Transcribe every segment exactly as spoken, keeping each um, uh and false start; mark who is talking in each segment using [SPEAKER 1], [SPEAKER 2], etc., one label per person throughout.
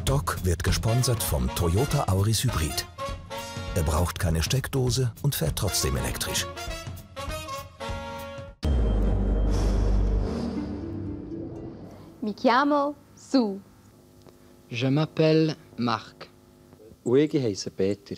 [SPEAKER 1] Doc wird gesponsert vom Toyota Auris Hybrid. Er braucht keine Steckdose und fährt trotzdem elektrisch.
[SPEAKER 2] Mi chiamo Sue.
[SPEAKER 3] Je m'appelle Marc.
[SPEAKER 4] Und ich heisse Peter.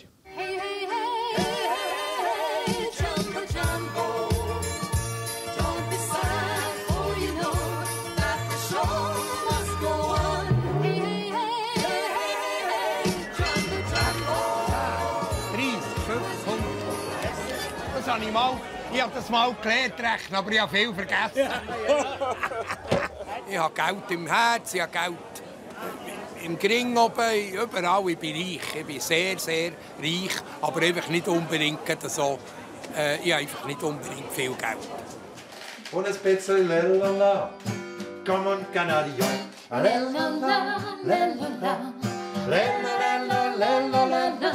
[SPEAKER 5] Das habe ich mal. Ich habe das mal gelernt, rechnen, aber ich habe viel vergessen. Ich habe Geld im Herz, ich habe Geld im Gring oben, überall. Ich bin reich. Ich bin sehr, sehr reich, aber einfach nicht unbedingt so. Äh, ich habe einfach nicht unbedingt viel Geld.
[SPEAKER 6] Und ein bisschen Lelala. Come on, Canario. Lelala, Lelala. Lelala, Lelala.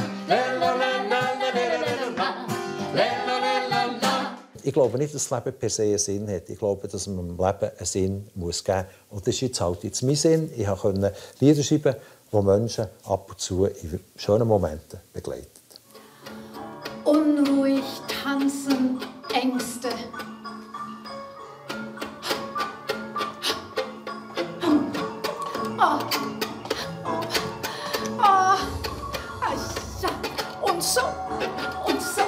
[SPEAKER 7] Ich glaube nicht, dass das Leben per se einen Sinn hat. Ich glaube, dass man dem Leben einen Sinn muss geben muss. Und das ist jetzt halt jetzt mein Sinn. Ich konnte Lieder schreiben, die Menschen ab und zu in schönen Momenten begleiten.
[SPEAKER 8] Unruhig tanzen Ängste. Oh. Oh. Oh. Und so. Und so.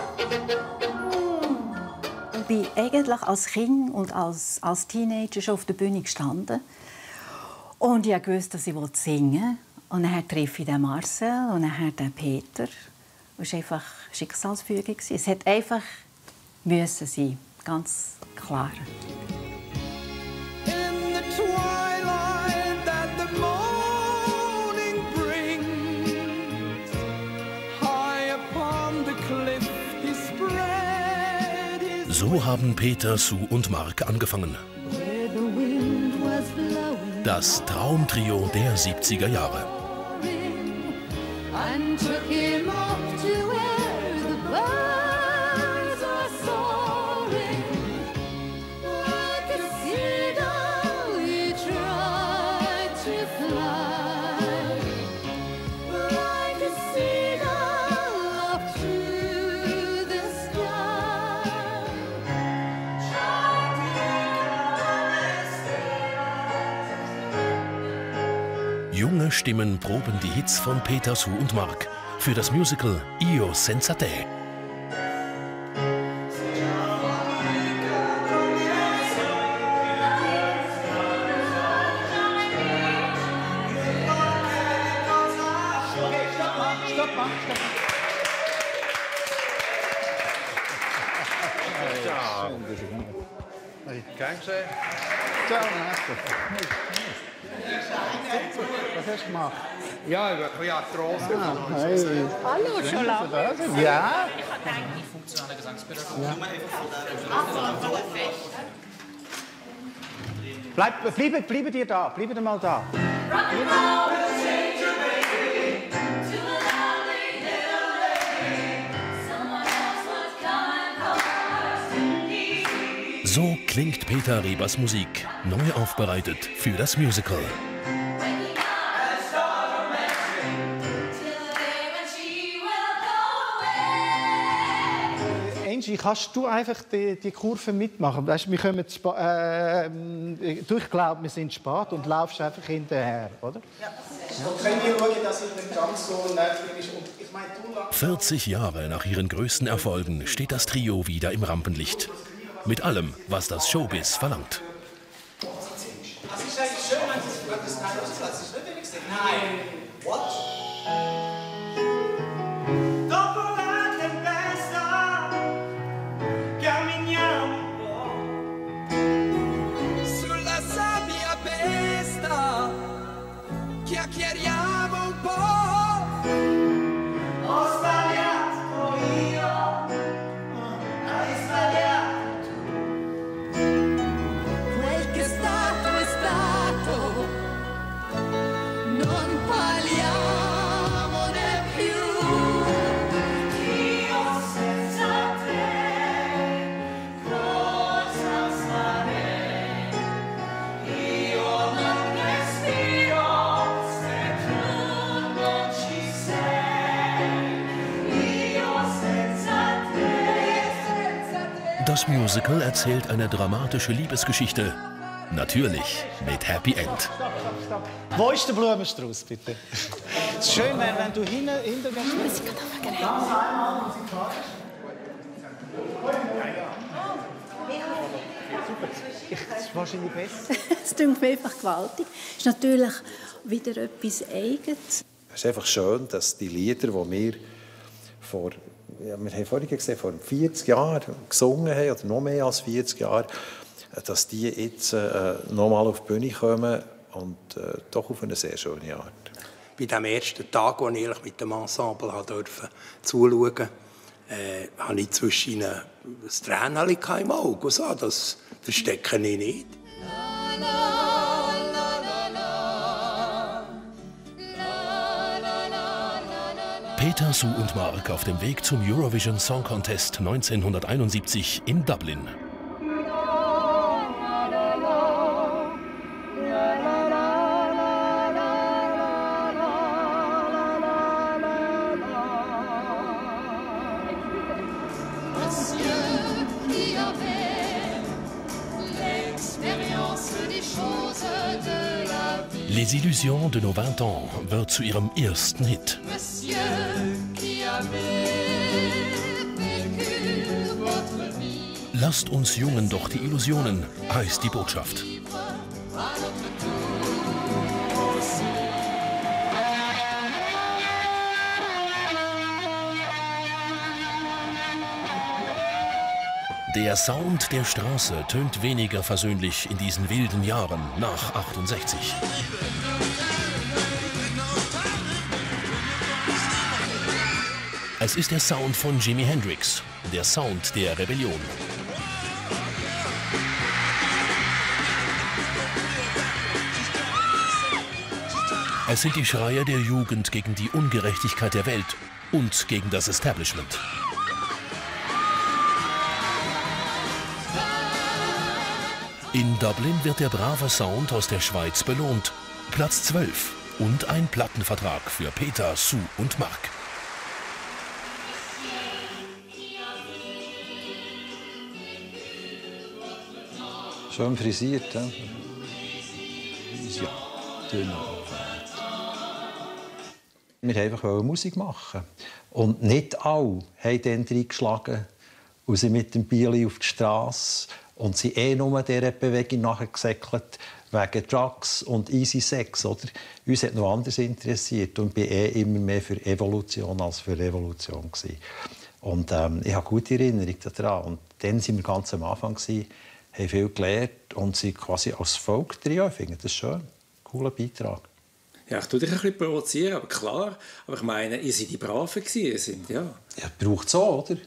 [SPEAKER 9] Ich bin eigentlich als Kind und als, als Teenager schon auf der Bühne gestanden. Und ich wusste, dass ich singen wollte. Und dann treffe ich den Marcel und dann den Peter. Es war einfach Schicksalsfügung. Es hat einfach müssen sein, ganz klar.
[SPEAKER 10] So haben Peter, Sue und Marc angefangen. Das Traumtrio der siebziger Jahre. Junge Stimmen proben die Hits von Peter, Sue und Marc für das Musical Io senza te.
[SPEAKER 6] Was hast du gemacht?
[SPEAKER 5] Ja, ich habe Arthrose.
[SPEAKER 6] Ah, hey.
[SPEAKER 8] Hallo, schon lange.
[SPEAKER 6] Ja.
[SPEAKER 11] Funktionale Gesangspädagogik.
[SPEAKER 6] Ja. Bleib, bleibt, bleibt ihr da, bleibt mal da.
[SPEAKER 10] So klingt Peter Rebers Musik, neu aufbereitet für das Musical.
[SPEAKER 6] Angie, kannst du einfach die, die Kurve mitmachen? Weißt, wir kommen äh, du, ich glaube, wir sind spät und laufst einfach hinterher, oder?
[SPEAKER 12] Ja. Und können wir schauen, dass es nicht ganz so nervig ist? Und ich meine, du
[SPEAKER 10] vierzig Jahre nach ihren größten Erfolgen steht das Trio wieder im Rampenlicht. Mit allem, was das Showbiz verlangt.
[SPEAKER 12] Das ist eigentlich schön, wenn Sie etwas Neues das ist nicht wenigstens. Nein. What?
[SPEAKER 5] Chiacchieriamo un po'.
[SPEAKER 12] Ho sbagliato io, hai sbagliato tu.
[SPEAKER 8] Quel che è stato è stato, non parliamone più.
[SPEAKER 12] Io senza te, cosa sarei? Io non respiro.
[SPEAKER 10] Das Musical erzählt eine dramatische Liebesgeschichte. Natürlich mit Happy End.
[SPEAKER 6] Wo ist der Blumenstrauß, bitte? Es ist schön, wenn, wenn du hinten hinten gehst. Ganz einmal musikalisch. Das ist wahrscheinlich besser.
[SPEAKER 9] Es klingt mir einfach gewaltig. Es ist natürlich wieder etwas Eigenes.
[SPEAKER 7] Es ist einfach schön, dass die Lieder, die wir vor, ja, wir haben vorhin gesehen, vor vierzig Jahren gesungen haben, oder noch mehr als vierzig Jahre, dass die jetzt äh, noch mal auf die Bühne kommen und äh, doch auf eine sehr schöne Art.
[SPEAKER 5] Bei dem ersten Tag, als ich mit dem Ensemble durfte zuschauen durfte, äh, hatte ich zwischen ein Tränchen im Auge. So, das verstecke ich nicht.
[SPEAKER 10] Peter, Sue und Mark auf dem Weg zum Eurovision Song Contest neunzehnhunderteinundsiebzig in Dublin. Les Illusions de nos vingt ans wird zu ihrem ersten Hit. Lasst uns Jungen doch die Illusionen, heißt die Botschaft. Der Sound der Straße tönt weniger versöhnlich in diesen wilden Jahren nach achtundsechzig. Es ist der Sound von Jimi Hendrix, der Sound der Rebellion. Es sind die Schreie der Jugend gegen die Ungerechtigkeit der Welt und gegen das Establishment. In Dublin wird der brave Sound aus der Schweiz belohnt. Platz zwölf und ein Plattenvertrag für Peter, Sue und Mark.
[SPEAKER 7] Schön frisiert, ja?
[SPEAKER 13] Ja, dünn.
[SPEAKER 7] Wir wollten einfach Musik machen. Und nicht alle haben dann reingeschlagen und sind mit dem Bieli auf die Straße und sind eh nur dieser Bewegung nachgesäckelt wegen Drugs und Easy Sex. Oder? Uns hat noch anders interessiert und ich war eh immer mehr für Evolution als für Revolution. Und ähm, ich habe gute Erinnerungen daran. Und dann waren wir ganz am Anfang, gewesen, haben viel gelernt und sind quasi als Folk-Trio. Ich finde das schön. Cooler Beitrag.
[SPEAKER 13] Ja, ich tue dich ein bisschen provozieren, aber klar. Aber ich meine, ihr seid die Braven gewesen, sind, ja.
[SPEAKER 7] Ja, braucht es auch, oder?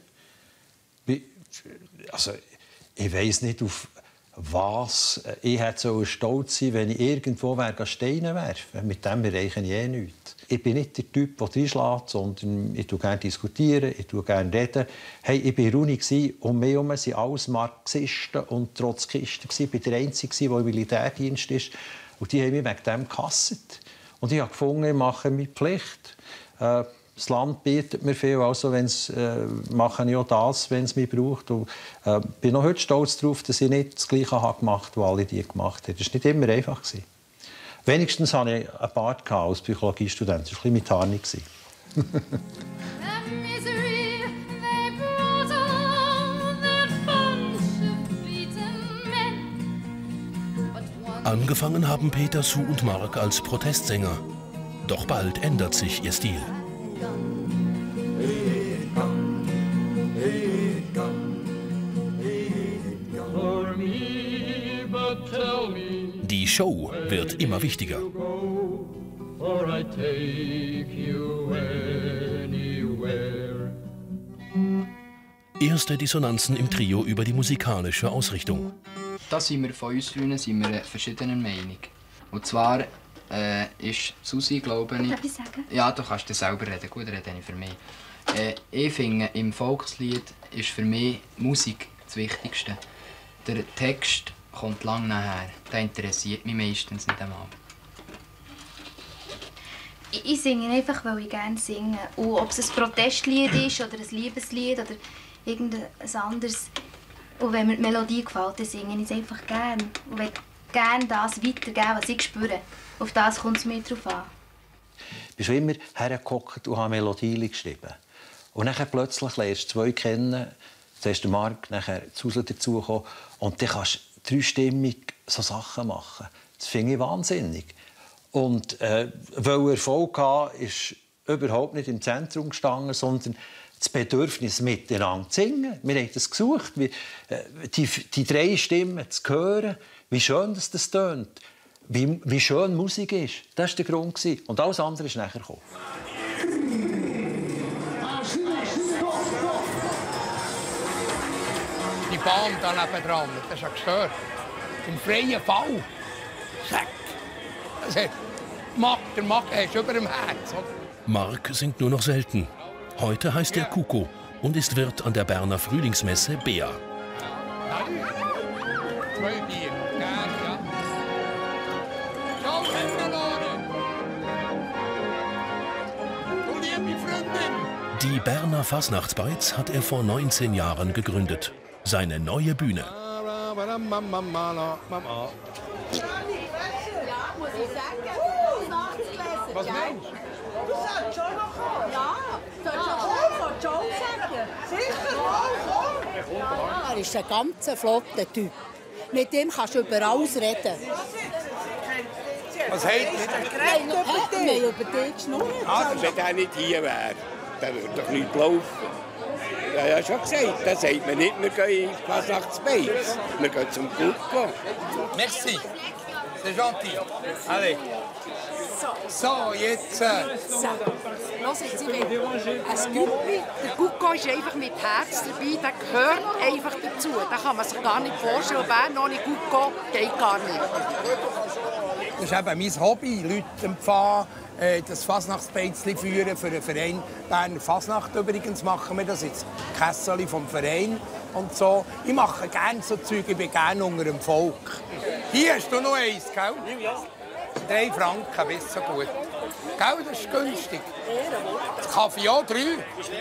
[SPEAKER 7] Also, ich weiss nicht, auf was ich hätte stolz sein, wenn ich irgendwo wäre, Steine werfen. Mit dem erreiche ich eh nichts. Ich bin nicht der Typ, der reinschlägt, sondern ich tue gerne diskutieren, ich tue gerne reden. Hey, ich war in der Uni, um mich herum waren alles Marxisten und Trotzkisten. Ich war der Einzige, der im Militärdienst ist. Und die haben mich wegen dem gehasst. Und ich habe gefunden, ich mache meine Pflicht. Äh, das Land bietet mir viel, also wenn's, äh, mache ich auch das, wenn es mich braucht. Und äh, bin noch heute stolz darauf, dass ich nicht das Gleiche habe gemacht habe, was alle die gemacht haben. Das war nicht immer einfach. Wenigstens hatte ich einen Bart als Psychologiestudent. Das war ein bisschen mit Tarnung.
[SPEAKER 10] Angefangen haben Peter, Sue und Mark als Protestsänger. Doch bald ändert sich ihr Stil. Die Show wird immer wichtiger. Erste Dissonanzen im Trio über die musikalische Ausrichtung.
[SPEAKER 3] Da sind wir von uns Freunden sind wir verschiedener Meinung. Und zwar äh, ist Susi, glaube ich...
[SPEAKER 2] Darf ich sagen?
[SPEAKER 3] Ja, du kannst das selber reden. Gut, rede ich für mich. Äh, ich finde, im Volkslied ist für mich Musik das Wichtigste. Der Text kommt lang nachher. Der interessiert mich meistens nicht einmal.
[SPEAKER 2] Ich, ich singe einfach, weil ich gerne singe. Und ob es ein Protestlied ist oder ein Liebeslied oder irgendein anderes. Und wenn mir die Melodie gefällt, dann singe ich es einfach gerne. Und will gerne das weitergeben, was ich spüre. Auf das kommt es mir drauf an.
[SPEAKER 7] Ich bin schon immer hergehockt und habe Melodien geschrieben. Und dann plötzlich lernst du zwei kennen. Zuerst der Marc, nachher Susan dazugekommen. Und dann kannst du dreistimmig so Sachen machen. Das finde ich wahnsinnig. Und äh, weil Erfolg haben, ist überhaupt nicht im Zentrum gestanden, sondern das Bedürfnis, miteinander zu singen. Wir haben das gesucht, wie, äh, die, die drei Stimmen zu hören, wie schön das, das tönt, wie, wie schön Musik ist. Das war der Grund. Und alles andere ist nachher gekommen.
[SPEAKER 5] Die Bahn da nebendran, das ist ja gestört. Im freien Fall. Zack. Das hat Magen, der Magen ist über dem Herz.
[SPEAKER 10] Marc singt nur noch selten. Heute heißt er Kuko und ist Wirt an der Berner Frühlingsmesse Bea.
[SPEAKER 5] Zwei Bier, gerne, ja. Ciao, Händelore. Du liebe Freundin.
[SPEAKER 10] Die Berner Fasnachtsbeiz hat er vor neunzehn Jahren gegründet. Seine neue Bühne.
[SPEAKER 5] Was meinst du?
[SPEAKER 8] Du sollst schon noch kommen. Ja, du sollst schon kommen, Joe sagen. Sicher, komm.
[SPEAKER 14] Er ist ein ganz flotter Typ. Mit dem kannst du über alles reden.
[SPEAKER 5] Was heißt
[SPEAKER 14] das? Wir haben über dich geschnurrt.
[SPEAKER 5] Also, wenn er nicht hier wäre, dann würde doch nichts laufen. Ja, ja, schon gesagt. Das sagt man nicht, wir gehen in die Fasnachtsbeiz. Wir gehen zum Kuko. Merci. C'est gentil. Allez. So, jetzt. Äh.
[SPEAKER 15] So, hören Sie, ein Guppi, der Kuko ist einfach mit Herz dabei, der gehört einfach dazu. Da kann man sich gar nicht vorstellen, Bern ohne Kuko geht gar nicht.
[SPEAKER 5] Das ist eben mein Hobby, Leute empfangen, äh, das Fasnachtsbeizli führen für den Verein Berner Fasnacht. Übrigens machen wir das jetzt Kesseli vom Verein und so. Ich mache gerne so Zeug, ich bin gerne unter dem Volk. Hier hast du noch eins, gell? Drei Franken, bist so gut. Gell, das ist günstig. Das Kaffee auch drei.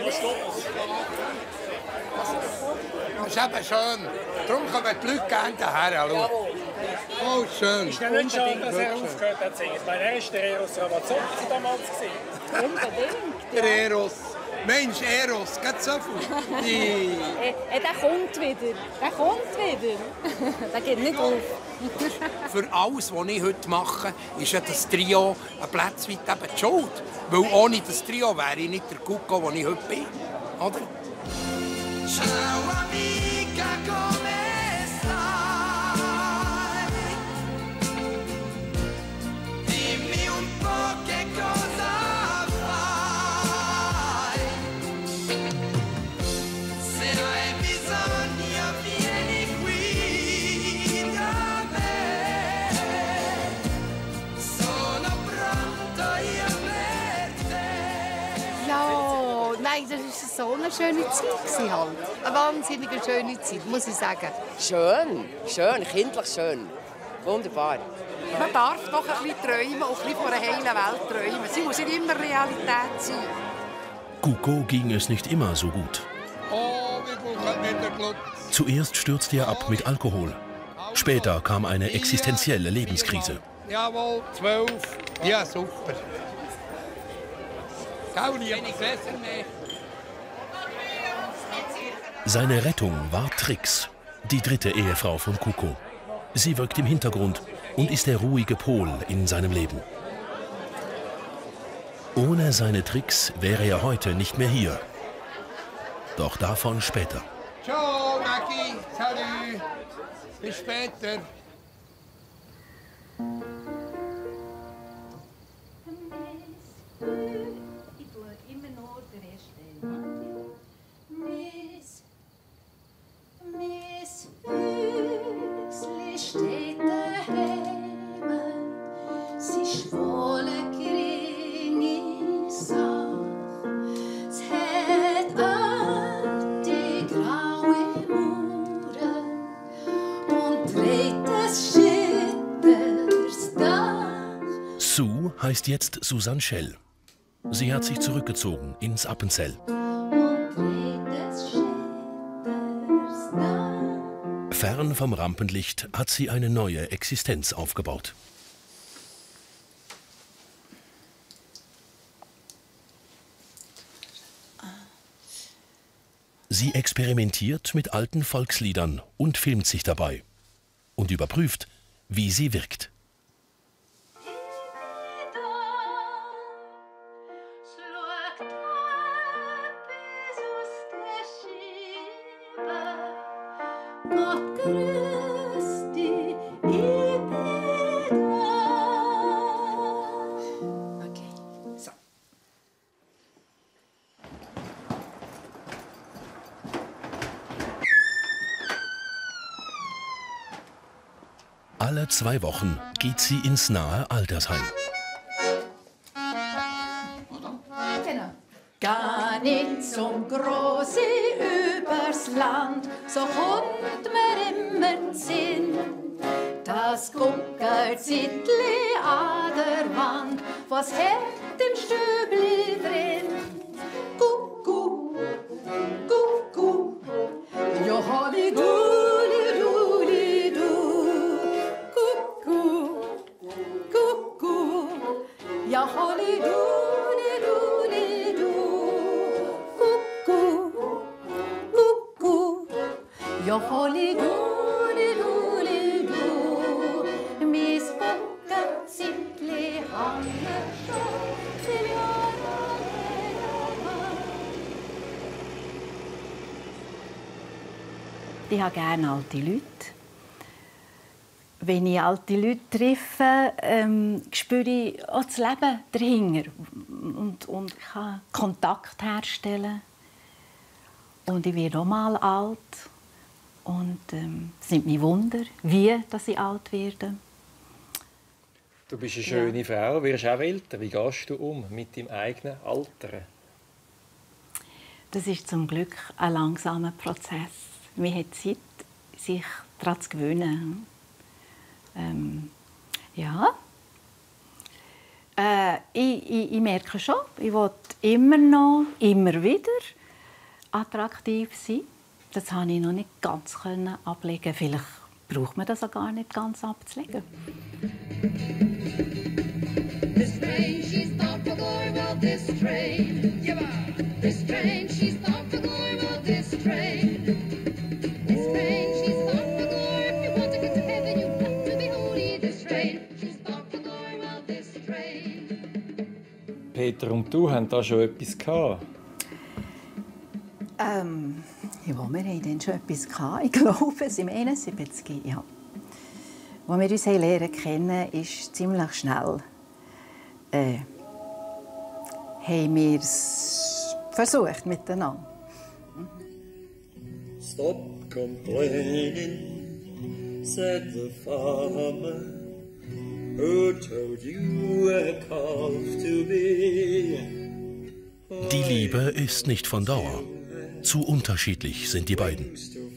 [SPEAKER 5] Das ist eben schön. Darum kommen die Leute gerne hierher. Oh, schön.
[SPEAKER 12] Ist ja nicht schade, dass er aufgehört hat zu singen. Ich meine, er war der Eros Ramazzotti damals.
[SPEAKER 14] Unbedingt.
[SPEAKER 5] Der Eros. Mensch, Eros, geht so viel. Die...
[SPEAKER 14] äh, der kommt wieder. Der kommt wieder. Der geht nicht auf.
[SPEAKER 5] Für alles, was ich heute mache, ist ja das Trio ein Platz weit eben die Schuld. Weil ohne das Trio wäre ich nicht der Kuko, der ich heute bin. Oder?
[SPEAKER 8] Ciao amica, come stai? Dimmi un po' che cosa fai. Se non hai bisogno vieni qui da me. Sono pronto io per te.
[SPEAKER 15] Ja, nein, das war so eine schöne Zeit. Halt. Eine wahnsinnig schöne Zeit, muss ich sagen.
[SPEAKER 16] Schön, schön, kindlich schön. Wunderbar.
[SPEAKER 15] Man darf doch ein bisschen träumen, auch ein bisschen von einer heilen Welt träumen. Sie muss nicht immer Realität sein.
[SPEAKER 10] Kuko ging es nicht immer so gut.
[SPEAKER 5] Oh, wir brauchen wieder Glück.
[SPEAKER 10] Zuerst stürzte er ab mit Alkohol. Später kam eine existenzielle Lebenskrise.
[SPEAKER 5] Jawohl, zwölf. Ja, super. Gau nie besser mehr.
[SPEAKER 10] Seine Rettung war Trix, die dritte Ehefrau von Kuko. Sie wirkt im Hintergrund und ist der ruhige Pol in seinem Leben. Ohne seine Tricks wäre er heute nicht mehr hier. Doch davon später.
[SPEAKER 5] Ciao, Maggie. Salut. Bis später.
[SPEAKER 8] Miss Füchsli steht daheim, sie schwolle geringe Sache. Es hat all die graue Mauern und dreht das Schitters Dach.
[SPEAKER 10] Sue heißt jetzt Susanne Schell. Sie hat sich zurückgezogen ins Appenzell.
[SPEAKER 8] Und dreht das Schitters Dach.
[SPEAKER 10] Fern vom Rampenlicht hat sie eine neue Existenz aufgebaut. Sie experimentiert mit alten Volksliedern und filmt sich dabei und überprüft, wie sie wirkt. Alle zwei Wochen geht sie ins nahe Altersheim.
[SPEAKER 17] Gar nicht zum Großsee übers Land, so kommt mir immer Sinn. Das Guckerzittli an der Wand, was hat den Stübli drin? Kuckuck, kuckuck, ja halli duli duli du. Kuckuck, kuckuck, ja halli duli duli du. Kuckuck, kuckuck, ja halli duli duli du. Mis Guckerzittli han wir schon till
[SPEAKER 9] Ich habe gerne alte Leute. Wenn ich alte Leute treffe, ähm, spüre ich auch das Leben dahinter. Und, und ich kann Kontakt herstellen. Und ich werde auch mal alt. Und ähm, es nimmt mich Wunder, wie dass ich alt werde.
[SPEAKER 13] Du bist eine schöne ja. Frau, wirst auch älter. Wie gehst du um mit deinem eigenen Alter?
[SPEAKER 9] Das ist zum Glück ein langsamer Prozess. Man hat Zeit, sich daran zu gewöhnen. Ähm, ja. Äh, ich, ich, ich merke schon, ich will immer noch, immer wieder attraktiv sein. Das konnte ich noch nicht ganz ablegen. Vielleicht braucht man das auch gar nicht ganz abzulegen.
[SPEAKER 17] This train, she's not for going well, this train. This train, she's not for going well, this train. This train, she's not for going. If you want to get to heaven, you've got to be holy. This train, she's not for going well, this train.
[SPEAKER 13] Peter und du haben da schon etwas gehabt?
[SPEAKER 9] Ähm, ja, wir haben dann schon etwas gehabt. Ich glaube, es im einundsiebzig, ja. Als wir uns lernen kennen, ist ziemlich schnell. Äh, haben wir es versucht miteinander.
[SPEAKER 18] Stop complaining, said the farmer, who told you a calf to be.
[SPEAKER 10] Die Liebe ist nicht von Dauer. Zu unterschiedlich sind die beiden.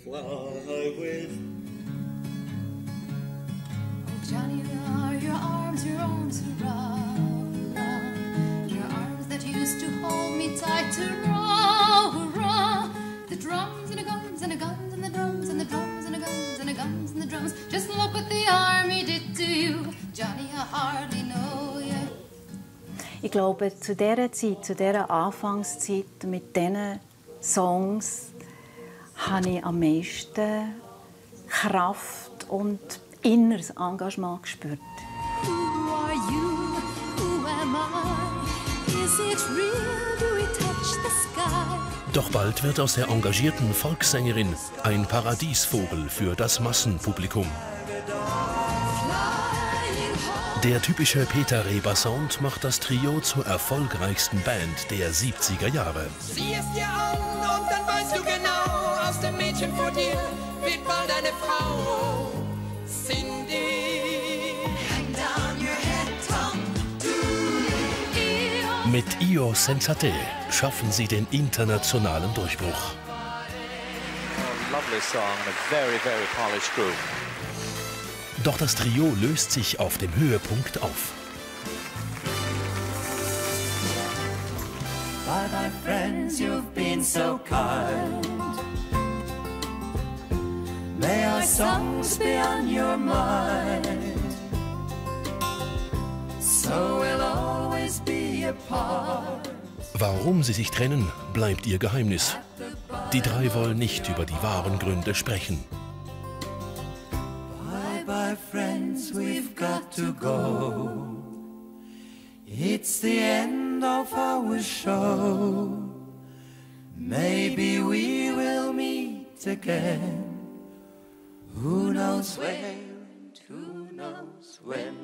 [SPEAKER 17] Johnny, your arms, your arms around, your arms that used to hold me tight to row, row. The drums and the guns and the guns and the drums and the drums and the guns and the guns and the drums. Just look what the army did to you, Johnny, I hardly know you.
[SPEAKER 9] Ich glaube, zu dieser Zeit, zu dieser Anfangszeit mit diesen Songs, habe ich am meisten Kraft und inneres Engagement gespürt.
[SPEAKER 17] Who are you? Who am I? Is it real? Do we touch the sky?
[SPEAKER 10] Doch bald wird aus der engagierten Volkssängerin ein Paradiesvogel für das Massenpublikum. Der typische Peter Reber-Sound macht das Trio zur erfolgreichsten Band der siebziger Jahre.
[SPEAKER 12] Sieh es dir an und dann weißt du genau, aus dem Mädchen vor dir wird bald eine Frau. Cindy. Hang down your head, Tom Dooley.
[SPEAKER 10] Mit Io Sensate schaffen sie den internationalen Durchbruch.
[SPEAKER 19] Oh, lovely song and a very, very polished group.
[SPEAKER 10] Doch das Trio löst sich auf dem Höhepunkt auf.
[SPEAKER 18] Bye bye friends, you've been so kind.
[SPEAKER 12] May our songs be on your mind, so we'll always be apart.
[SPEAKER 10] Warum sie sich trennen, bleibt ihr Geheimnis. Die drei wollen nicht über die wahren Gründe sprechen.
[SPEAKER 12] Bye bye friends, we've got to go. It's the end of our show. Maybe we will meet again. Who knows where and who knows when.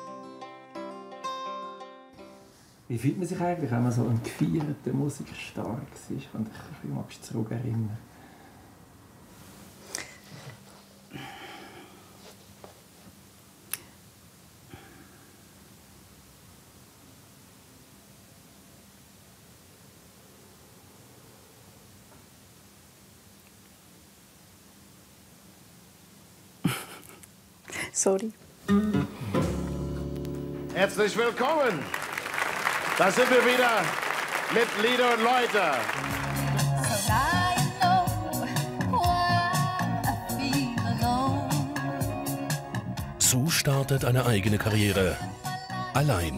[SPEAKER 13] Wie fühlt man sich eigentlich, wenn man so ein gefeierter Musikstar war? Kann dich ein bisschen zurückerinnern?
[SPEAKER 9] Sorry.
[SPEAKER 20] Herzlich willkommen. Da sind wir wieder mit Lieder und Leute.
[SPEAKER 10] So startet eine eigene Karriere. Allein.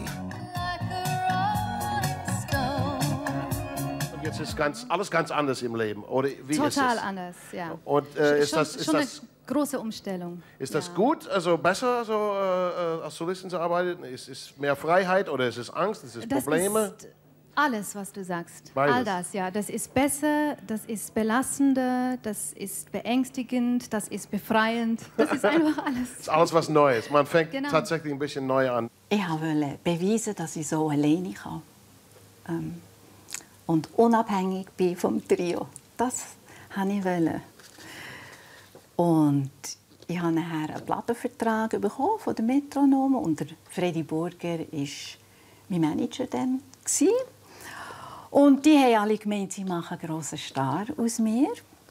[SPEAKER 20] Und jetzt ist ganz, alles ganz anders im Leben, oder wie
[SPEAKER 21] Total
[SPEAKER 20] ist es?
[SPEAKER 21] anders, ja.
[SPEAKER 20] Und äh, ist
[SPEAKER 21] schon,
[SPEAKER 20] das, ist
[SPEAKER 21] schon
[SPEAKER 20] das,
[SPEAKER 21] eine große Umstellung.
[SPEAKER 20] ist das gut, also besser, so, äh, als Solistin zu arbeiten? Ist es mehr Freiheit oder ist es Angst, ist es
[SPEAKER 21] Das
[SPEAKER 20] Probleme?
[SPEAKER 21] ist alles, was du sagst.
[SPEAKER 20] Beides.
[SPEAKER 21] All das, ja. Das ist besser, das ist belastender, das ist beängstigend, das ist befreiend. Das ist einfach alles.
[SPEAKER 20] Das ist alles was Neues. Man fängt
[SPEAKER 21] Genau.
[SPEAKER 20] tatsächlich ein bisschen neu an.
[SPEAKER 9] Ich wollte beweisen, dass ich so alleine kann. Ähm, und unabhängig bin vom Trio. Das wollte ich wollen. Und ich habe nachher einen Plattenvertrag bekommen von der Metronom und der Freddy Burger war mein Manager dann. Und die haben alle gemeint, sie machen einen grossen Star aus mir.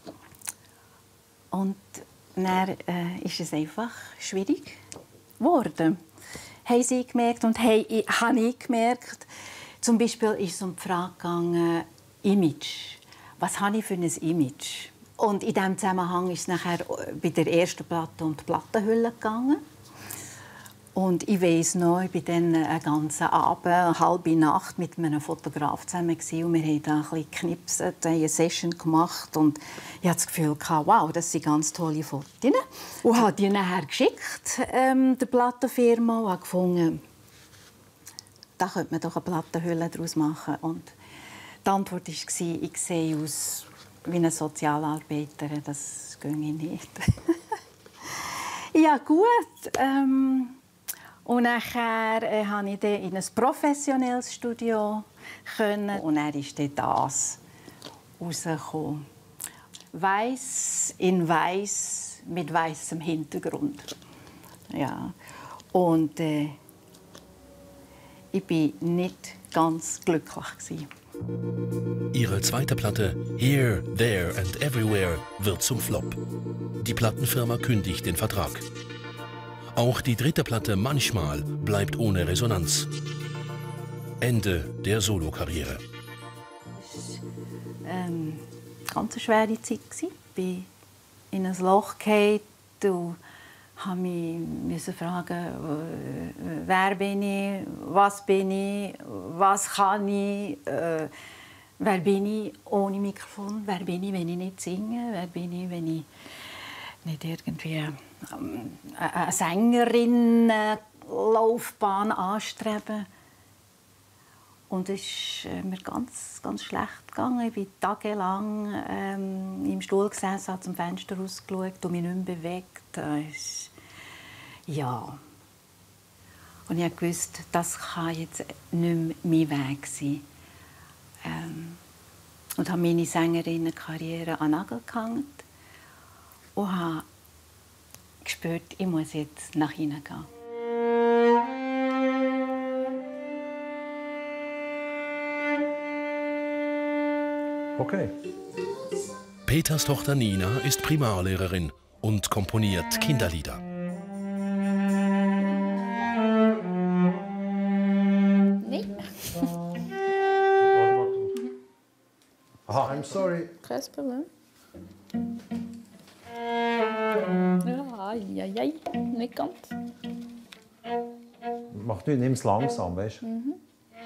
[SPEAKER 9] Und dann äh, ist es einfach schwierig geworden. Haben sie gemerkt und habe ich, habe ich gemerkt. Zum Beispiel ist es um die Frage gegangen, Image. Was habe ich für ein Image? Und in diesem Zusammenhang ist es nachher bei der ersten Platte um die Plattenhülle gegangen. Und ich weiss noch, ich war dann einen ganzen Abend, eine halbe Nacht mit einem Fotograf zusammen und wir haben da ein bisschen geknipst, eine Session gemacht und ich hatte das Gefühl, wow, das sind ganz tolle Fotos. Und habe die nachher geschickt, ähm, der Plattenfirma, und habe gefunden, da könnte man doch eine Plattenhülle daraus machen. Und die Antwort war, ich sehe aus wie eine Sozialarbeiterin, das ginge nicht. Ja gut, ähm, und nachher äh, konnte ich dann in ein professionelles Studio können. Und dann ist dann das rausgekommen. Weiss in Weiss mit weißem Hintergrund. Ja. Und äh, ich war nicht ganz glücklich gewesen.
[SPEAKER 10] Ihre zweite Platte Here, There and Everywhere wird zum Flop. Die Plattenfirma kündigt den Vertrag. Auch die dritte Platte Manchmal bleibt ohne Resonanz. Ende der Solokarriere.
[SPEAKER 9] Ähm, ganz eine schwere Zeit. Ich bin in ein Loch gefallen und musste mich fragen, wer bin ich, was bin ich, was kann ich, äh, wer bin ich ohne Mikrofon, wer bin ich, wenn ich nicht singe, wer bin ich, wenn ich nicht irgendwie ähm, eine Sängerinnenlaufbahn anstrebe. Und es ist äh, mir ganz, ganz schlecht gegangen. Ich bin tagelang ähm, im Stuhl gesessen, habe zum Fenster rausgeschaut und mich nicht mehr bewegt. Äh, es, ja. Und ich wusste, das kann jetzt nicht mehr mein Weg sein. Ähm, und habe meine Sängerinnenkarriere an den Nagel gehängt und habe gespürt, ich muss jetzt nach hinten gehen.
[SPEAKER 7] Okay.
[SPEAKER 10] Peters Tochter Nina ist Primarlehrerin und komponiert Kinderlieder.
[SPEAKER 21] Nee.
[SPEAKER 20] Oh, I'm sorry.
[SPEAKER 21] Kein Problem.
[SPEAKER 1] Eieiei, nicht ganz.
[SPEAKER 7] Mach nicht, nimm es langsam, weißt du?
[SPEAKER 1] Mhm.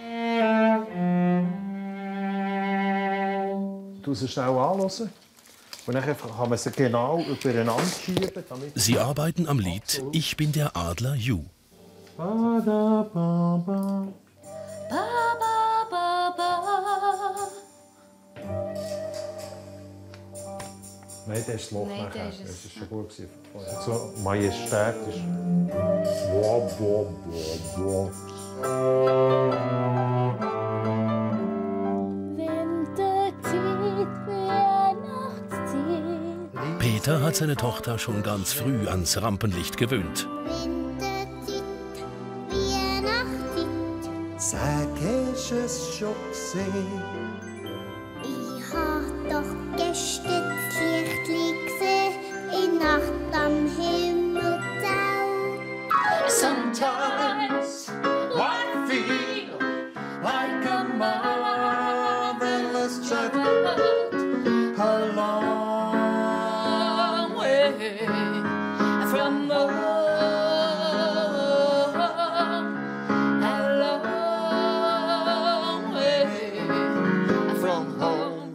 [SPEAKER 7] Du sie schnell anhören. Und dann kann man sie genau übereinander schieben. Damit
[SPEAKER 10] Sie arbeiten am Lied Ich bin der Adler You.
[SPEAKER 7] Ba, da, ba, ba.
[SPEAKER 17] Ba, ba, ba, ba.
[SPEAKER 7] Nein, das ist das Loch
[SPEAKER 17] Nein,
[SPEAKER 7] nachher.
[SPEAKER 17] das ist
[SPEAKER 7] Das
[SPEAKER 17] es.
[SPEAKER 7] ist schon gut gewesen. So majestätisch. Boah, boah, boah,
[SPEAKER 17] Winterzeit, Weihnachtszeit.
[SPEAKER 10] Peter hat seine Tochter schon ganz früh ans Rampenlicht gewöhnt.
[SPEAKER 17] Winterzeit, Weihnachtszeit.
[SPEAKER 12] Sag, hast du es schon gesehen?
[SPEAKER 17] Ich hab doch gestern das Lichtli gesehen, in Nacht am Himmeltau.
[SPEAKER 12] Sometimes I feel like a motherless child, a long way from home, a long way from home.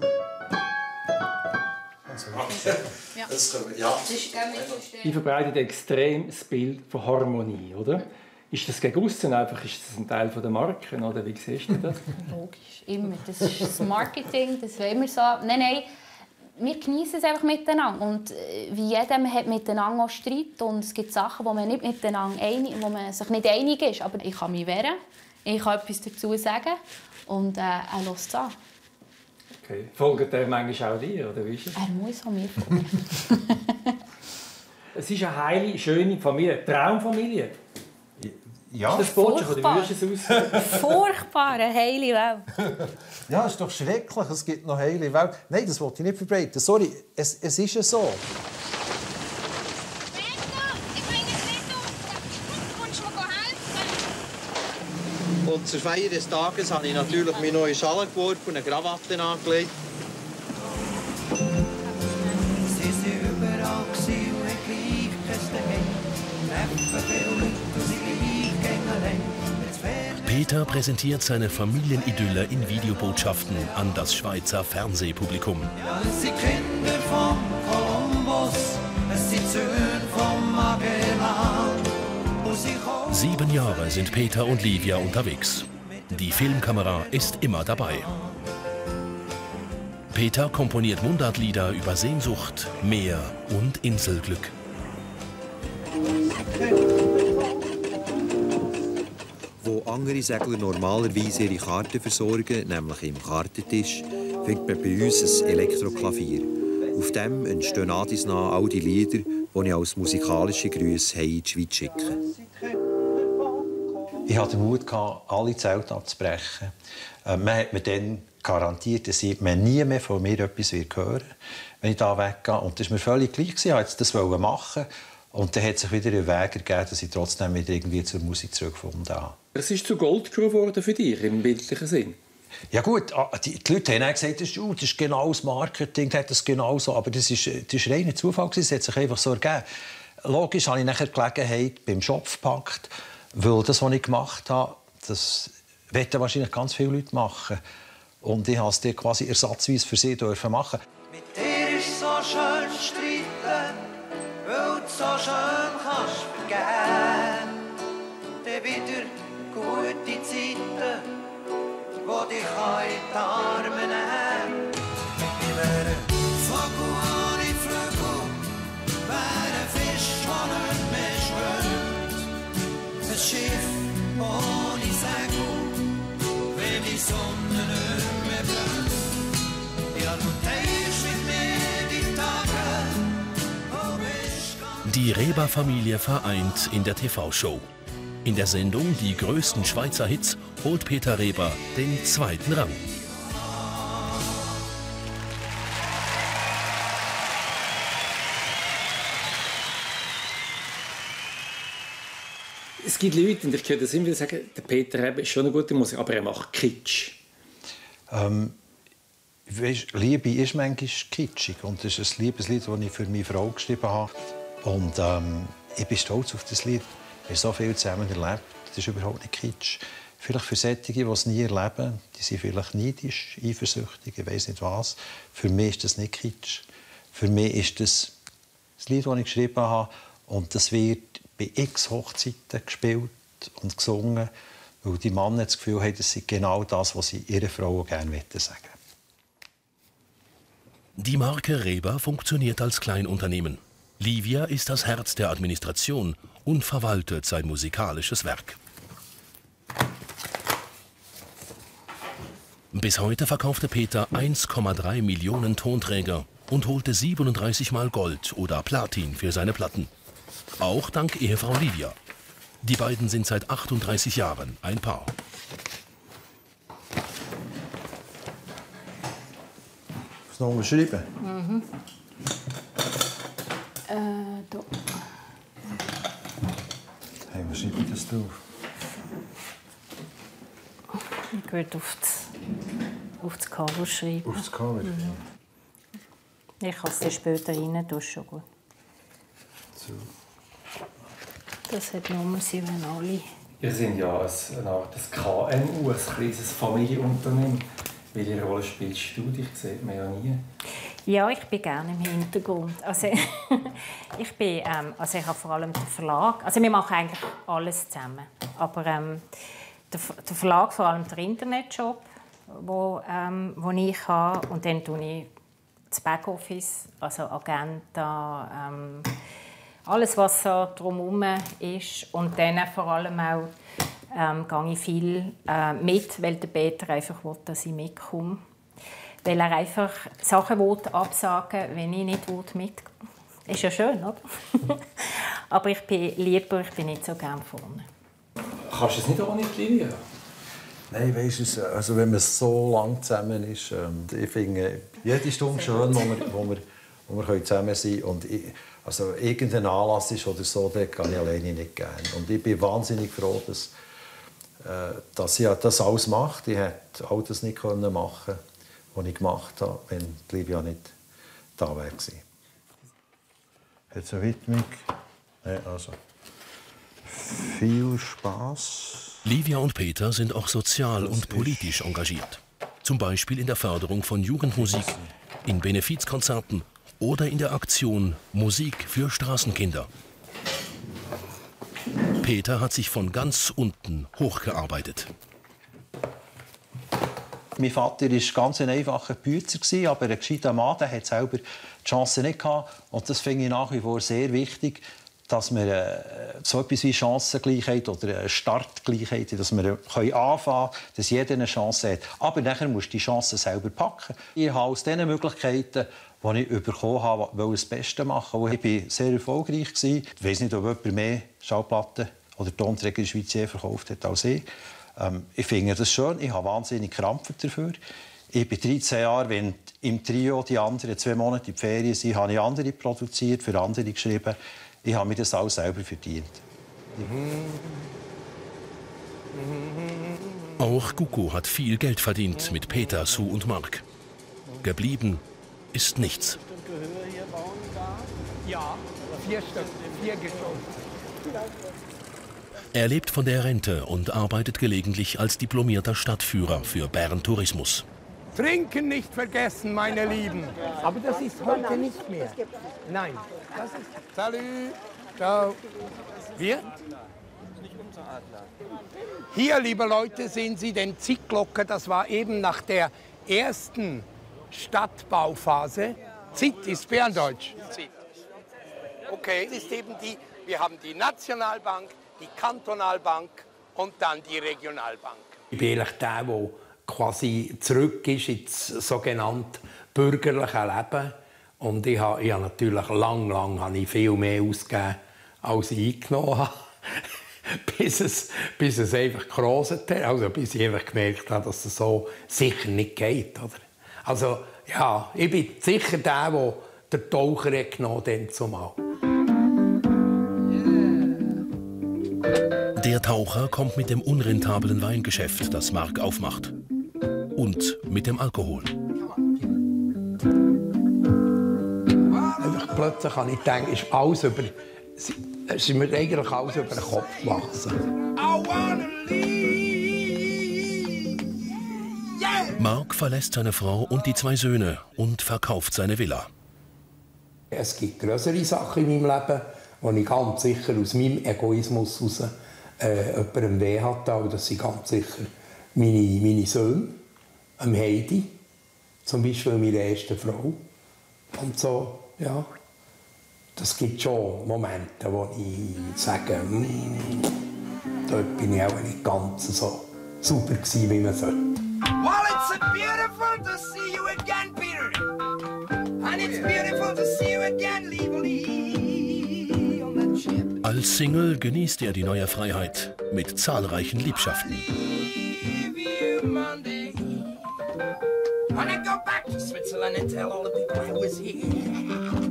[SPEAKER 7] Ja. Das können wir, ja.
[SPEAKER 13] Die verbreitet extrem das Bild von Harmonie, oder? Ist das gegen aussen einfach, ist das ein Teil der Marke, oder wie siehst du das?
[SPEAKER 1] Logisch, immer. Das ist das Marketing, das wollen wir so. Nein, nein, wir genießen es einfach miteinander. Und äh, wie jeder, man hat miteinander auch Streit. Und es gibt Sachen, wo man, nicht miteinander einig, wo man sich nicht einig ist. Aber ich kann mich wehren, ich kann etwas dazu sagen und äh, er hört es an.
[SPEAKER 13] Okay. Folgt er manchmal auch dir, oder wie ist es?
[SPEAKER 1] Er muss auch mir folgen.
[SPEAKER 13] Es ist eine heile, schöne Familie, eine Traumfamilie.
[SPEAKER 7] Ja.
[SPEAKER 13] Ist das Sportlich, oder wie würdest du es aus?
[SPEAKER 1] Furchtbar, eine heile Welt.
[SPEAKER 7] Ja, ist doch schrecklich. Es gibt noch heile Welt. Nein, das wollte ich nicht verbreiten. Sorry, es, es ist ja so.
[SPEAKER 22] Und zur Feier des Tages habe ich natürlich meine neue Schale geworfen und eine Krawatte angelegt.
[SPEAKER 12] Sie sind überall gewesen und haben gleich kein Daheim. Treffen viele Leute und sind gleich gegen allein.
[SPEAKER 10] Peter präsentiert seine Familienidylle in Videobotschaften an das Schweizer Fernsehpublikum.
[SPEAKER 12] Ja, es sind Kinder von Kolumbus, es sind Söhne von Magellan. Und sie kommen
[SPEAKER 10] Sieben Jahre sind Peter und Livia unterwegs. Die Filmkamera ist immer dabei. Peter komponiert Mundartlieder über Sehnsucht, Meer und Inselglück.
[SPEAKER 4] Wo andere Segler normalerweise ihre Karten versorgen, nämlich im Kartentisch, findet man bei uns ein Elektroklavier. Auf dem entstehen nach dies nach all die Lieder, die ich als musikalische Grüße in die Schweiz schicke. Ich hatte den Mut, alle Zelte abzubrechen. Man hat mir dann garantiert, dass man nie mehr von mir etwas hören wird, wenn ich da weggehe. Und das war mir völlig gleich. Ich wollte das machen. Und dann hat sich wieder ein Weg ergeben, dass ich trotzdem wieder irgendwie zur Musik zurückgefunden habe.
[SPEAKER 13] Es ist zu Gold geworden für dich, im bildlichen Sinn.
[SPEAKER 7] Ja gut, die, die Leute haben gesagt, das ist, oh, das ist genau das Marketing, das ist genau so. Aber das ist, das ist reiner Zufall, es hat sich einfach so ergeben. Logisch habe ich nachher die Gelegenheit beim Schopf gepackt, weil das, was ich gemacht habe, das wollen wahrscheinlich ganz viele Leute machen. Und ich durfte es quasi ersatzweise für sie machen.
[SPEAKER 12] Mit dir ist so schön streiten, weil du so schön kannst vergeben. Dann wieder gute Zeiten, wo dich in die Arme nehmen. Ich wäre ein Vogel ohne Flügel, wäre ein Fisch, der nicht mehr schwimmt. Ein Schiff ohne Segel, wenn die Sonne nicht mehr brennt. Ja, du teilst mit mir die Tage, wo bist du?
[SPEAKER 10] Die Reber-Familie vereint in der T V-Show. In der Sendung Die größten Schweizer Hits holt Peter Reber den zweiten Rang.
[SPEAKER 13] Es gibt Leute, und ich höre das immer wieder sagen, der Peter Reber ist schon eine gute Musik, aber er macht Kitsch.
[SPEAKER 7] Ähm, weißt, Liebe ist manchmal kitschig. Und das ist ein Liebeslied, das ich für meine Frau geschrieben habe.
[SPEAKER 4] Und ähm, ich bin stolz auf das Lied. Wir haben so viel zusammen erlebt. Das ist überhaupt nicht kitsch. Vielleicht für solche, die es nie erleben, die sind vielleicht neidisch, eifersüchtig, ich weiss nicht was. Für mich ist das nicht kitsch. Für mich ist das das Lied, das ich geschrieben habe. Und das wird bei x Hochzeiten gespielt und gesungen, weil die Männer das Gefühl haben, das sei genau das, was sie ihrer Frau gerne sagen wollen.
[SPEAKER 10] Die Marke Reba funktioniert als Kleinunternehmen. Livia ist das Herz der Administration und verwaltet sein musikalisches Werk. Bis heute verkaufte Peter eins Komma drei Millionen Tonträger und holte siebenunddreißig Mal Gold oder Platin für seine Platten. Auch dank Ehefrau Livia. Die beiden sind seit achtunddreißig Jahren ein Paar.
[SPEAKER 4] Was noch unterschreiben?
[SPEAKER 1] Mhm. Äh, da.
[SPEAKER 4] Hey, was schreibe ich das drauf?
[SPEAKER 6] Ich würde auf das, auf das Cover schreiben.
[SPEAKER 4] Auf das Cover?
[SPEAKER 6] Mhm. Ich kann es dir später rein, das ist schon gut.
[SPEAKER 4] So.
[SPEAKER 6] Das hat Nummer sieben alle.
[SPEAKER 13] Ihr seid ja eine Art K M U, ein kleines Familienunternehmen. Welche Rolle spielst du? Dich sieht man ja nie.
[SPEAKER 6] Ja, ich bin gerne im Hintergrund. Also, ich, bin, ähm, also ich habe vor allem den Verlag. Also wir machen eigentlich alles zusammen. Aber ähm, der, der Verlag, vor allem der Internetshop, wo, ähm, wo ich habe. Und dann tue ich das Backoffice, also Agenda, ähm, alles, was so drumherum ist. Und dann vor allem auch ähm, gehe ich viel äh, mit, weil der Peter einfach will, dass ich mitkomme. Weil er einfach Sachen will absagen, wenn ich nicht mit. Ist ja schön, oder? Aber ich bin lieber, ich bin nicht so gerne vorne.
[SPEAKER 13] Kannst du es nicht ohne Livia?
[SPEAKER 4] Nein, weißt du, also wenn man so lange zusammen ist, ähm, ich finde jede Stunde schön, wo wir, wo wir, wo wir zusammen sein können. Und ich, also irgendein Anlass ist oder so, den kann ich alleine nicht gerne. Und ich bin wahnsinnig froh, dass, äh, dass sie das alles macht. Ich hätte all das nicht machen können, was ich gemacht habe, wenn Livia nicht da wäre. Hat es eine Widmung? Nein, also. Viel Spaß.
[SPEAKER 10] Livia und Peter sind auch sozial und politisch engagiert. Zum Beispiel in der Förderung von Jugendmusik, in Benefizkonzerten oder in der Aktion Musik für Straßenkinder. Peter hat sich von ganz unten hochgearbeitet.
[SPEAKER 4] Mein Vater war ganz ein einfacher Bützer, aber ein gescheiter Mann, der hat selber die Chance nicht gehabt. Und das finde ich nach wie vor sehr wichtig, dass wir äh, so etwas wie Chancengleichheit oder eine Startgleichheit, dass wir können anfangen können, dass jeder eine Chance hat. Aber nachher musst du die Chance selber packen. Ich habe aus diesen Möglichkeiten, die ich bekommen habe, das Beste machen. Ich war sehr erfolgreich. Ich weiss nicht, ob jemand mehr Schallplatten oder Tonträger in der Schweiz je verkauft hat als ich. Ähm, ich finde das schön. Ich habe wahnsinnig Krampf dafür. Ich bin dreizehn Jahre, wenn im Trio die anderen zwei Monate in die Ferien sind, habe ich andere produziert, für andere geschrieben. Ich habe mir das alles selber verdient.
[SPEAKER 10] Auch Gugu hat viel Geld verdient mit Peter, Sue und Mark. Geblieben ist nichts.
[SPEAKER 5] Ja, vier Stück, vier geschossen.
[SPEAKER 10] Er lebt von der Rente und arbeitet gelegentlich als diplomierter Stadtführer für Bern Tourismus.
[SPEAKER 5] Trinken nicht vergessen, meine Lieben. Aber das ist heute nicht mehr. Nein, das ist... Salut. Ciao. Wir? Hier, liebe Leute, sehen Sie den Zickglocker. Das war eben nach der ersten Stadtbauphase. Zit ist Berndeutsch. Zit. Okay, das ist eben die... Wir haben die Nationalbank, die Kantonalbank und dann die Regionalbank. Ich bin eigentlich der, der quasi zurück ist ins sogenannte bürgerliche Leben. Und ich habe, ich habe natürlich lang, lang habe ich viel mehr ausgegeben, als ich eingenommen habe. bis, es, bis es einfach gerostet hat. Also bis ich einfach gemerkt habe, dass es so sicher nicht geht. Oder? Also ja, ich bin sicher der, der den Taucher genommen hat, zumal.
[SPEAKER 10] Der Taucher kommt mit dem unrentablen Weingeschäft, das Mark aufmacht. Und mit dem Alkohol.
[SPEAKER 5] Einfach plötzlich habe ich gedacht, ist alles über, es ist mir eigentlich alles über den Kopf gewachsen.
[SPEAKER 10] Mark verlässt seine Frau und die zwei Söhne und verkauft seine Villa.
[SPEAKER 5] Es gibt größere Sachen in meinem Leben, die ich ganz sicher aus meinem Egoismus heraus äh, jemandem weh hatte. Und das sind ganz sicher meine, meine Söhne, am Heidi, zum Beispiel meine erste Frau. Und so, ja. Das gibt schon Momente, wo ich sage, mm, dort bin ich auch nicht ganz so super gewesen, wie man sollte.
[SPEAKER 12] Well, it's beautiful to see you again, Peter. And it's beautiful to see you again, legally on that ship.
[SPEAKER 10] Als Single genießt er die neue Freiheit mit zahlreichen Liebschaften.
[SPEAKER 12] Monday. And I go back to Switzerland and tell all the people I was here.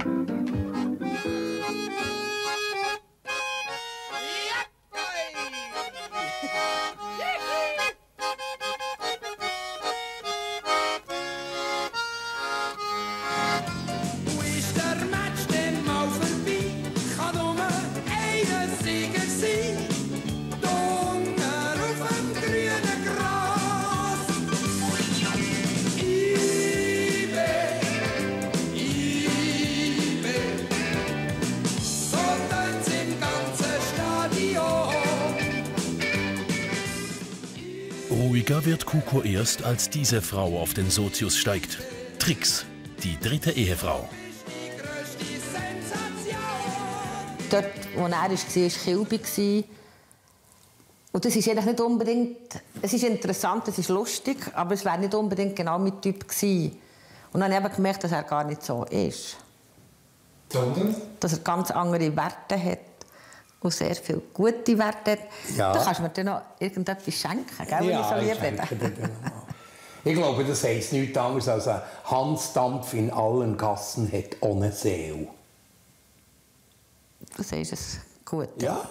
[SPEAKER 10] Ruhiger wird Kuko erst, als diese Frau auf den Sozius steigt. Trix, die dritte Ehefrau.
[SPEAKER 3] Dort, wo er war, war Kilby. Und das ist eigentlich nicht unbedingt... Es ist interessant, es ist lustig, aber es wäre nicht unbedingt genau mein Typ gewesen. Und dann habe ich gemerkt, dass er gar nicht so ist.
[SPEAKER 5] Sondern?
[SPEAKER 3] Dass er ganz andere Werte hat. Und sehr viele gute Werte hat.
[SPEAKER 5] Ja.
[SPEAKER 3] Da kannst du mir dann noch irgendetwas schenken, gell,
[SPEAKER 5] Ja,
[SPEAKER 3] wenn ich
[SPEAKER 5] ich
[SPEAKER 3] so lieb
[SPEAKER 5] schenke Ich glaube, das heisst nichts anderes als ein Hansdampf in allen Gassen hat ohne Seele.
[SPEAKER 3] Du sagst es gut.
[SPEAKER 5] Ja.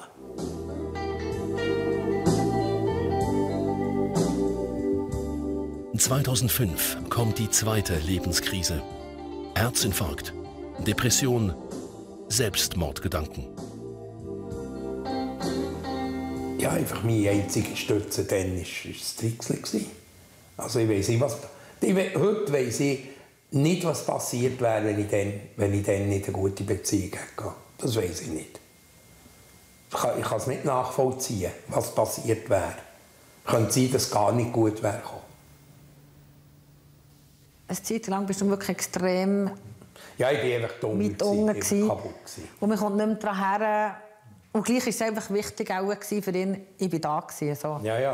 [SPEAKER 10] zweitausendfünf kommt die zweite Lebenskrise. Herzinfarkt, Depression, Selbstmordgedanken.
[SPEAKER 5] Ja, einfach meine einzige Stütze dann war das Trixli. Also ich weiss nicht, was... Ich, heute weiss ich nicht, was passiert wäre, wenn ich dann, wenn ich dann nicht eine gute Beziehung hätte. Das weiss ich nicht. Ich kann, ich kann es nicht nachvollziehen, was passiert wäre. Könnte sein, dass es gar nicht gut wäre.
[SPEAKER 3] Eine Zeit lang bist du wirklich extrem...
[SPEAKER 5] Ja, ich war einfach dumm.
[SPEAKER 3] Weit unten gewesen. Und man kommt nicht mehr daran her. Und gleich war es einfach wichtig auch für ihn, ich war da. So.
[SPEAKER 5] Ja, ja.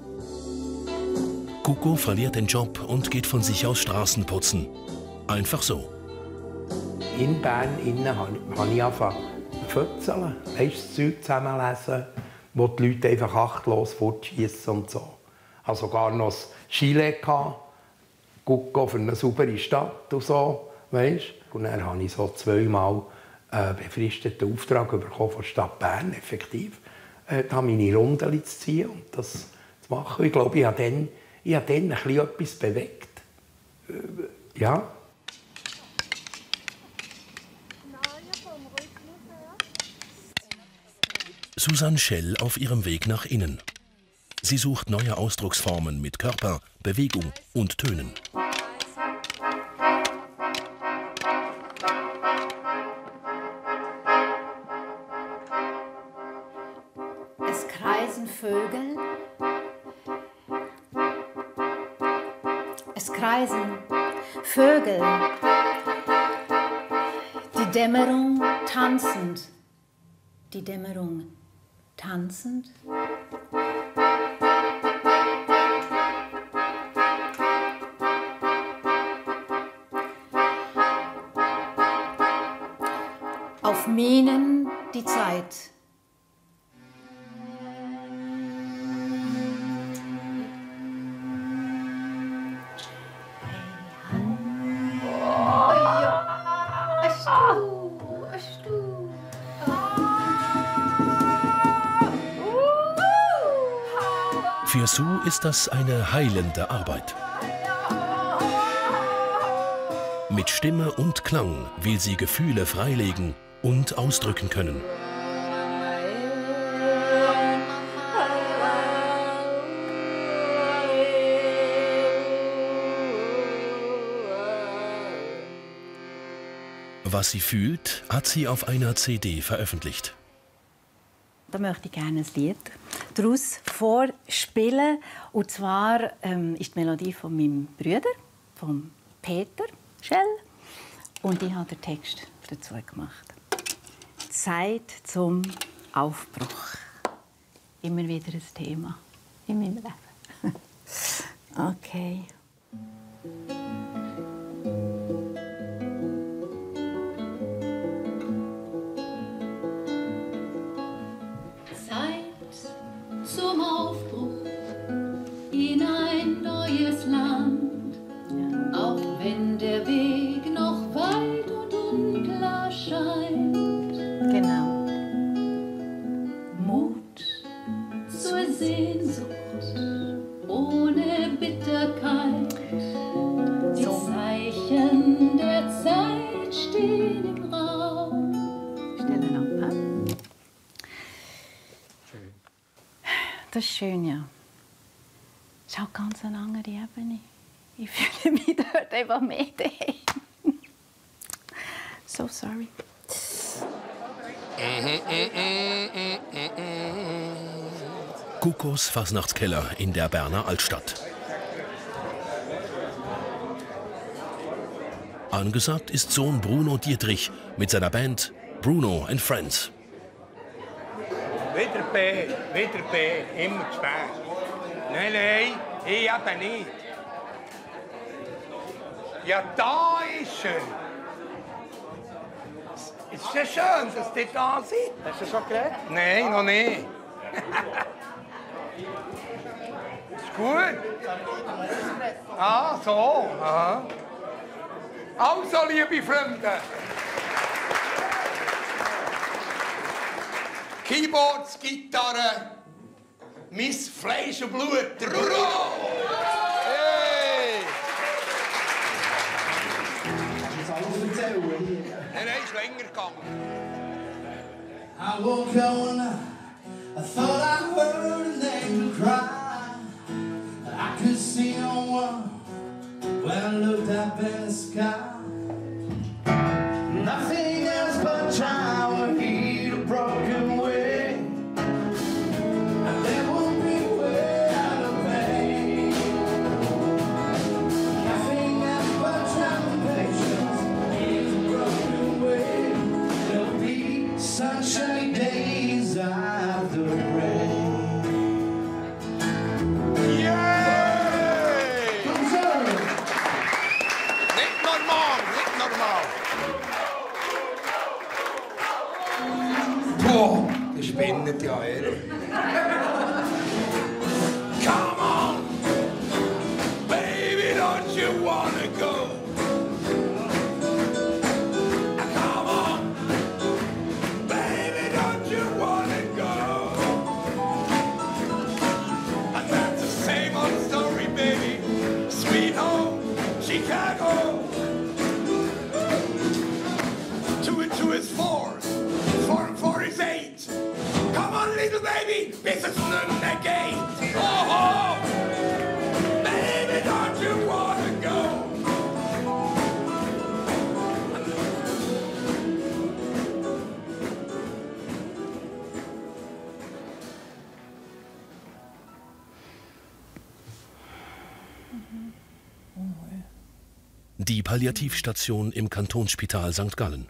[SPEAKER 10] Kuko verliert den Job und geht von sich aus Straßen putzen. Einfach so.
[SPEAKER 5] In Bern innen habe ich angefangen zu futzeln, das Zeug zusammenlesen, wo die Leute einfach achtlos fortschießen und so. Also gar noch das Gilet gehabt, Kuko für eine saubere Stadt und so, weißt? Und dann habe ich so zweimal einen befristeten Auftrag bekommen von der Stadt Bern, effektiv, äh, da meine Runden zu ziehen und das zu machen. Ich glaube, ich habe dann, ich habe dann ein bisschen etwas bewegt. Äh, ja.
[SPEAKER 10] Susanne Schell auf ihrem Weg nach innen. Sie sucht neue Ausdrucksformen mit Körper, Bewegung und Tönen.
[SPEAKER 9] Es kreisen Vögel. Es kreisen Vögel. Die Dämmerung tanzend. Die Dämmerung tanzend. Auf Minen die Zeit.
[SPEAKER 10] Für Sue ist das eine heilende Arbeit. Mit Stimme und Klang will sie Gefühle freilegen und ausdrücken können. Was sie fühlt, hat sie auf einer C D veröffentlicht.
[SPEAKER 9] Da möchte ich gerne ein Lied daraus vorspielen. Und zwar ähm, ist die Melodie von meinem Bruder, von Peter Schell. Und ich habe den Text dazu gemacht. Zeit zum Aufbruch. Immer wieder ein Thema in meinem Leben. Okay.
[SPEAKER 17] Zum Aufbruch in ein neues Land, auch wenn der Weg noch weit und unklar scheint.
[SPEAKER 9] Genau.
[SPEAKER 17] Mut zur Sehnsucht ohne Bitterkeit. Die Zeichen der Zeit stehen im Raum.
[SPEAKER 9] Stellen ab. Das ist schön, ja. Es ist auch ganz eine andere Ebene. Ich fühle mich dort einfach mehr daheim. So sorry.
[SPEAKER 10] Kukos Fasnachtskeller in der Berner Altstadt. Angesagt ist Sohn Bruno Dietrich mit seiner Band Bruno and Friends.
[SPEAKER 5] Wieder B, wieder B, immer zu spät. Nein, nein, ich eben nicht. Ja, da ist er. Es ist ja schön, dass ihr da seid.
[SPEAKER 2] Hast du schon geredet?
[SPEAKER 5] Nein, noch nicht. Ist gut. Ah, so. Aha. Also, liebe Freunde. Keyboards, Gitarre, mein Fleisch und Blut, Bruno! Hey!
[SPEAKER 12] Kannst du alles erzählen?
[SPEAKER 5] Nein, nein, ist länger gegangen.
[SPEAKER 12] I woke up one night, I thought I heard an angel cry. I could see no one when I looked up in the sky. Nothing else but time will heal a broken way. And there won't be a way out of pain. Nothing else but time and patience heals a broken way. There'll be sunshiny days after rain.
[SPEAKER 5] Yay! Nicht normal, nicht normal. Boah, das spinnet ja, ey. Come on, baby, don't you wanna go? Come on, baby, don't you wanna go? And that's the same old story, baby. Sweet home, Chicago. Two and two is four. Four and four is eight. Come on, little baby, bis es nun der Gate. Oh, oh, baby, don't you wanna go?
[SPEAKER 10] Die Palliativstation im Kantonsspital Sankt Gallen.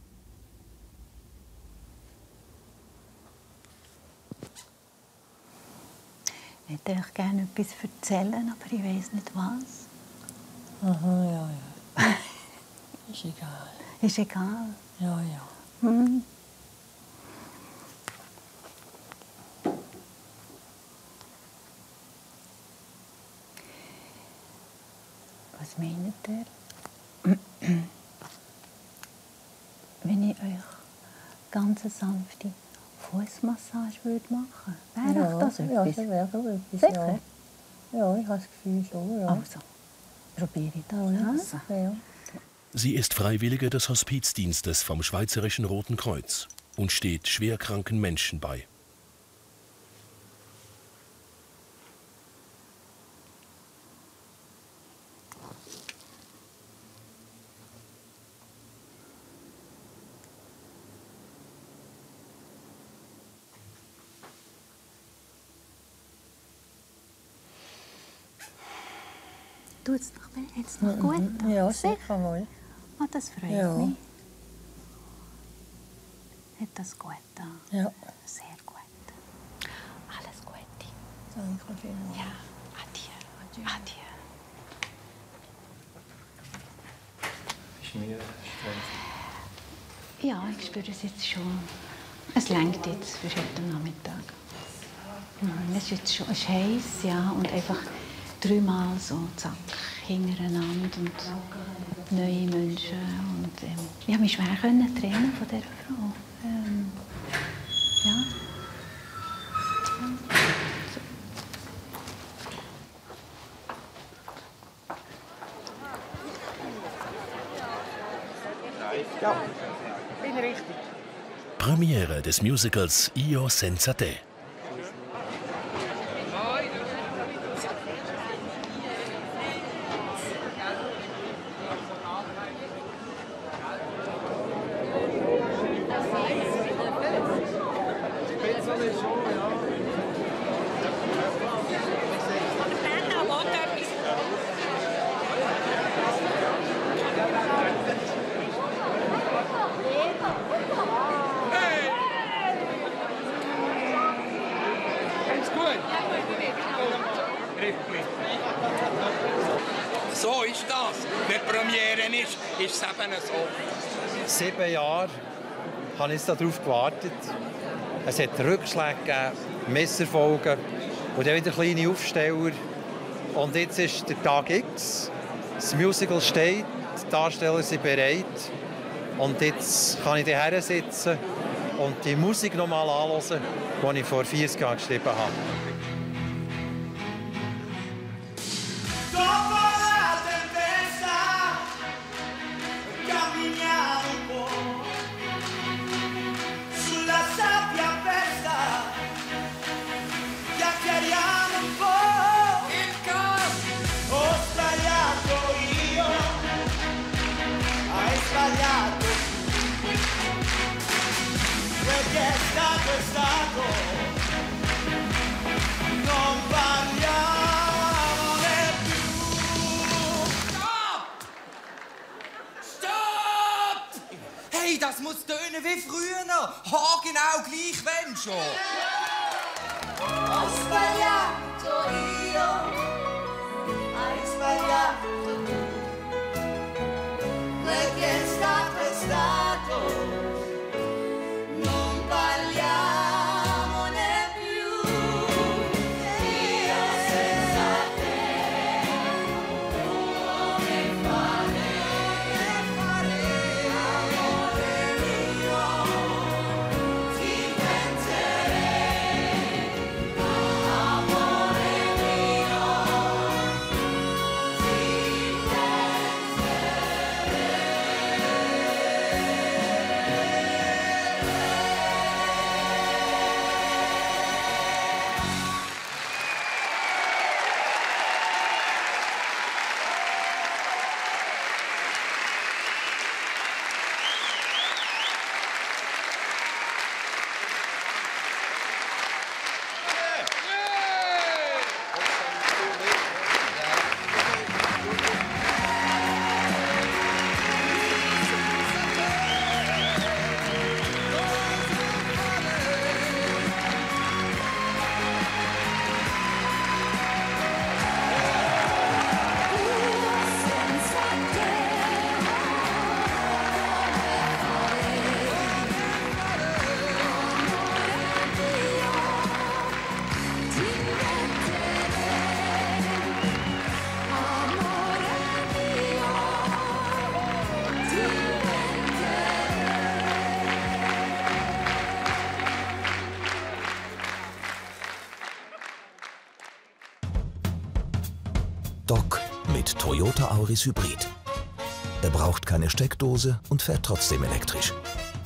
[SPEAKER 9] Ich hätte euch gerne etwas erzählen, aber ich weiß nicht was.
[SPEAKER 11] Aha, ja, ja. Ist egal.
[SPEAKER 9] Ist egal?
[SPEAKER 11] Ja, ja.
[SPEAKER 9] Hm. Was meint ihr? Wenn ich euch ganz eine sanfte Fußmassage würde machen würde, wäre
[SPEAKER 11] Ja,
[SPEAKER 9] das
[SPEAKER 11] ja,
[SPEAKER 9] etwas?
[SPEAKER 11] das wäre so etwas,
[SPEAKER 9] Sicher?
[SPEAKER 11] ja. Ja, ich habe das Gefühl schon, ja.
[SPEAKER 9] Also, probiere ich das
[SPEAKER 11] Ja,
[SPEAKER 9] aus.
[SPEAKER 11] ja.
[SPEAKER 10] Sie ist Freiwillige des Hospizdienstes vom Schweizerischen Roten Kreuz und steht schwerkranken Menschen bei.
[SPEAKER 9] Tut es noch, jetzt noch gut?
[SPEAKER 11] Ja, sicher mal.
[SPEAKER 9] Oh, das freut
[SPEAKER 11] Ja.
[SPEAKER 9] mich. Hat das gut getan?
[SPEAKER 11] Ja.
[SPEAKER 9] Sehr gut. Alles Gute.
[SPEAKER 11] Danke vielmals.
[SPEAKER 9] Ja, adieu. Adieu.
[SPEAKER 13] Ist mir streng.
[SPEAKER 9] Ja, ich spüre es jetzt schon. Es lenkt jetzt für heute Nachmittag. Mhm, es ist jetzt schon es ist heiß, ja, und einfach dreimal so zack hintereinander und neue Menschen. Und, ähm, ich konnte mich schwer trennen von dieser Frau. Ähm, ja.
[SPEAKER 5] Ja, bin richtig.
[SPEAKER 10] Premiere des Musicals Io senza te.
[SPEAKER 5] So ist das. Wenn Premiere ist, ist es eben so.
[SPEAKER 7] Sieben Jahre habe ich darauf gewartet. Es hat Rückschläge gegeben, Misserfolge und dann wieder kleine Aufsteller. Und jetzt ist der Tag X. Das Musical steht, die Darsteller sind bereit. Und jetzt kann ich hierher sitzen und die Musik noch mal anhören, die ich vor vierzig Jahren geschrieben habe.
[SPEAKER 12] Dopo la tempesta camminiamo un po' sulla sabbia persa, chiacchieriamo un po'. Il caso ho sbagliato io, hai sbagliato quel che è stato è stato, non parliamo.
[SPEAKER 2] Hey, das muss tönen wie früher noch. Haargenau gleich, wenn schon.
[SPEAKER 12] Ho sbagliato io, hai sbagliato tu. Quel che è stato è stato, non parliamone più. Io senza te, come fare? Amore mio, ti penserei. Amore mio, ti
[SPEAKER 14] Doc mit Toyota Auris Hybrid. Er braucht keine Steckdose und fährt trotzdem elektrisch.